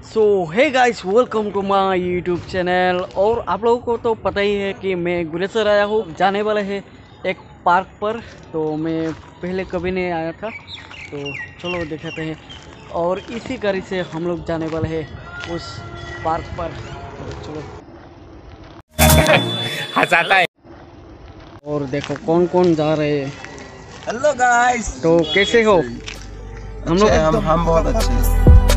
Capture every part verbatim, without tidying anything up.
So hey guys, welcome to my YouTube channel. और आप लोगों को तो पता ही है कि मैं गुरेसर आया हूँ, जाने वाला है एक पार्क पर। तो मैं पहले कभी नहीं आया था, तो चलो दिखाते हैं। और इसी गाड़ी से हम लोग जाने वाले हैं उस पार्क पर, तो चलो। हंसाता है। और देखो कौन कौन जा रहे हैं। हेलो गाइस, तो कैसे हो? हम लोग हम हम बहुत अच्छे हैं।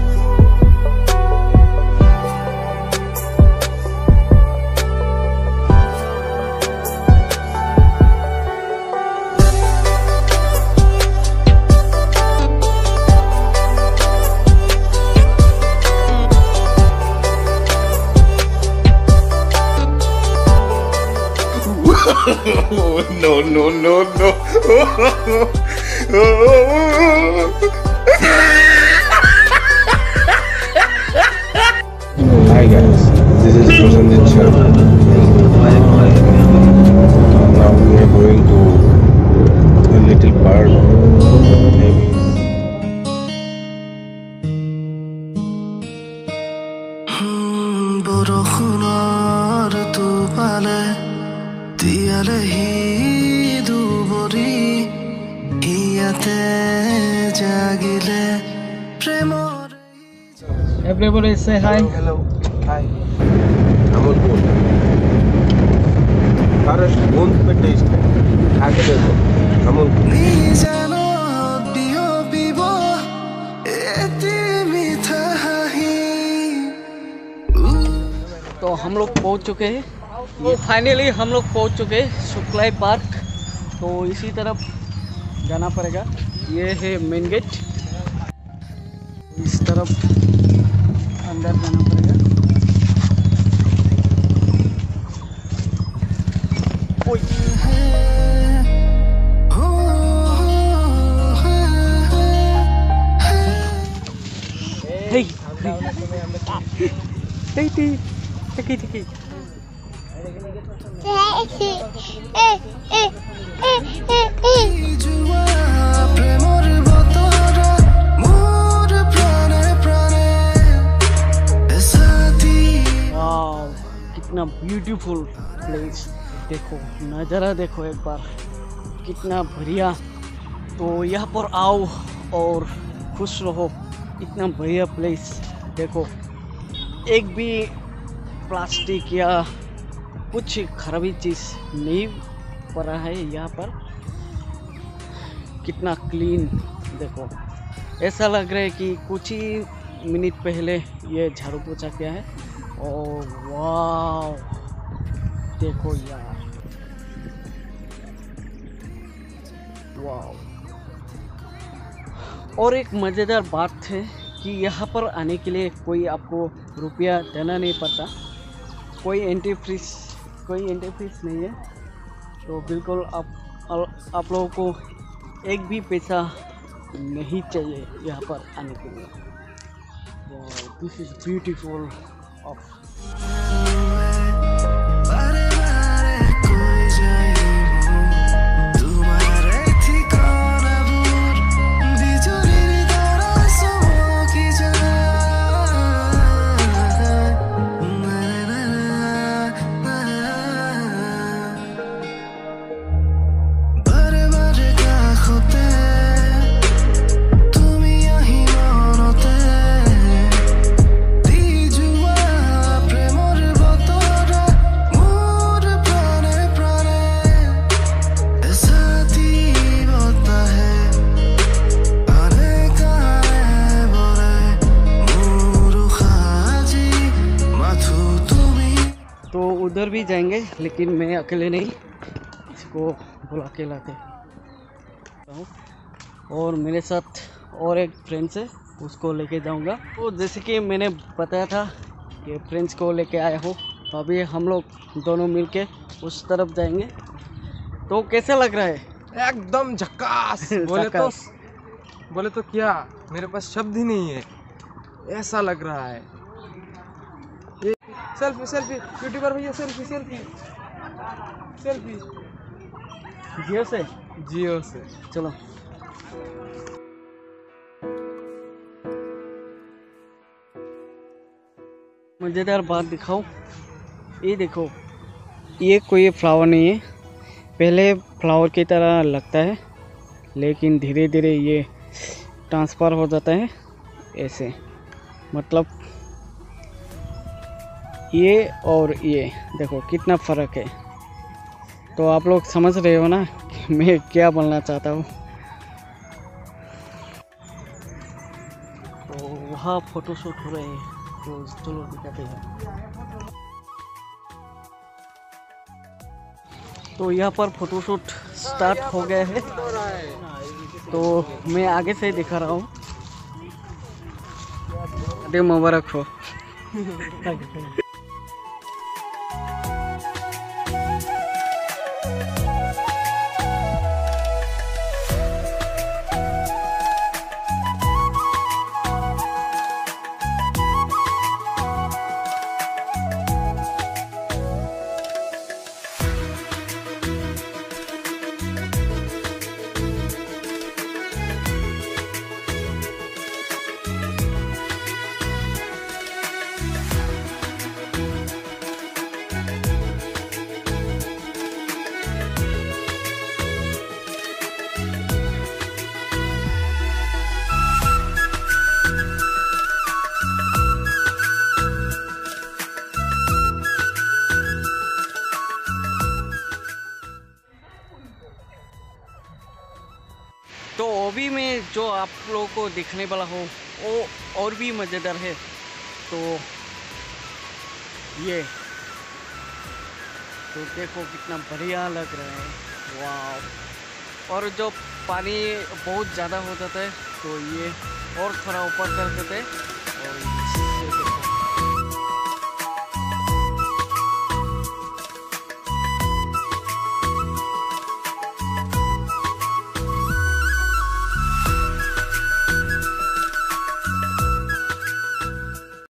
no no no no Hi guys, this is Prasanjit Sharma. Now we are going to a little park. Name is বৰষুণৰ টোপালে তিয়ালেহি দুবৰি ইয়াতে জাগিলে প্ৰেমৰ। Everybody say hi. hello, hi. Amul cool हर बूंद पे टेस्ट है, खा के देखो। अमूल নিজানত বিয়পিব এটি মিঠা হাঁহি। तो हम लोग पहुंच चुके हैं, ये फाइनली हम लोग पहुंच चुके हैं शुक्लाई पार्क। तो इसी तरफ जाना पड़ेगा, ये है मेन गेट। इस तरफ अंदर जाना पड़ेगा। ओए हे हे हे ठीक ठीक ठीक। প্ৰেমৰ বতৰ মোৰ প্ৰাণে প্ৰাণে সাথী। वाव, कितना ब्यूटीफुल प्लेस। देखो नज़ारा देखो एक बार, कितना बढ़िया। तो यहाँ पर आओ और खुश रहो। इतना बढ़िया प्लेस देखो, एक भी प्लास्टिक या कुछ खराबी चीज़ नहीं पड़ा है यहाँ पर। कितना क्लीन देखो, ऐसा लग रहा है कि कुछ ही मिनट पहले ये झाड़ू पोछा किया है। और वाव देखो यार, वाव। और एक मज़ेदार बात है कि यहाँ पर आने के लिए कोई आपको रुपया देना नहीं पड़ता, कोई एंट्री फीस कोई एंट्री फीस नहीं है। तो बिल्कुल आप आप लोगों को एक भी पैसा नहीं चाहिए यहाँ पर आने के लिए। This is beautiful of. तो उधर भी जाएंगे, लेकिन मैं अकेले नहीं, इसको बुला के लाते हूँ। और मेरे साथ और एक फ्रेंड्स है, उसको लेके जाऊँगा। तो जैसे कि मैंने बताया था कि फ्रेंड्स को लेके आया हूँ, तो अभी हम लोग दोनों मिलके उस तरफ जाएंगे। तो कैसा लग रहा है? एकदम झक्कास। बोले तो बोले तो क्या, मेरे पास शब्द ही नहीं है, ऐसा लग रहा है। सेल्फी सेल्फी यूट्यूबर भैया, सेल्फी सेल्फी सेल्फी। जियो से जियो से चलो। मज़ेदार बात दिखाऊं, ये देखो, ये कोई फ्लावर नहीं है। पहले फ्लावर की तरह लगता है, लेकिन धीरे धीरे ये ट्रांसफर हो जाता है ऐसे। मतलब ये और ये देखो कितना फ़र्क है। तो आप लोग समझ रहे हो ना कि मैं क्या बोलना चाहता हूँ। तो वहाँ फ़ोटोशूट हो रहे हैं, तो चलो दिखाते हैं। तो यहाँ पर फोटोशूट स्टार्ट हो गया है, तो मैं आगे से दिखा रहा हूँ। डे मुबारक हो। तो अभी में जो आप लोगों को दिखने वाला हो वो और भी मज़ेदार है। तो ये तो देखो कितना बढ़िया लग रहा है, वाह। और जो पानी बहुत ज़्यादा हो जाता है तो ये और थोड़ा ऊपर कर देते हैं और इससे देखो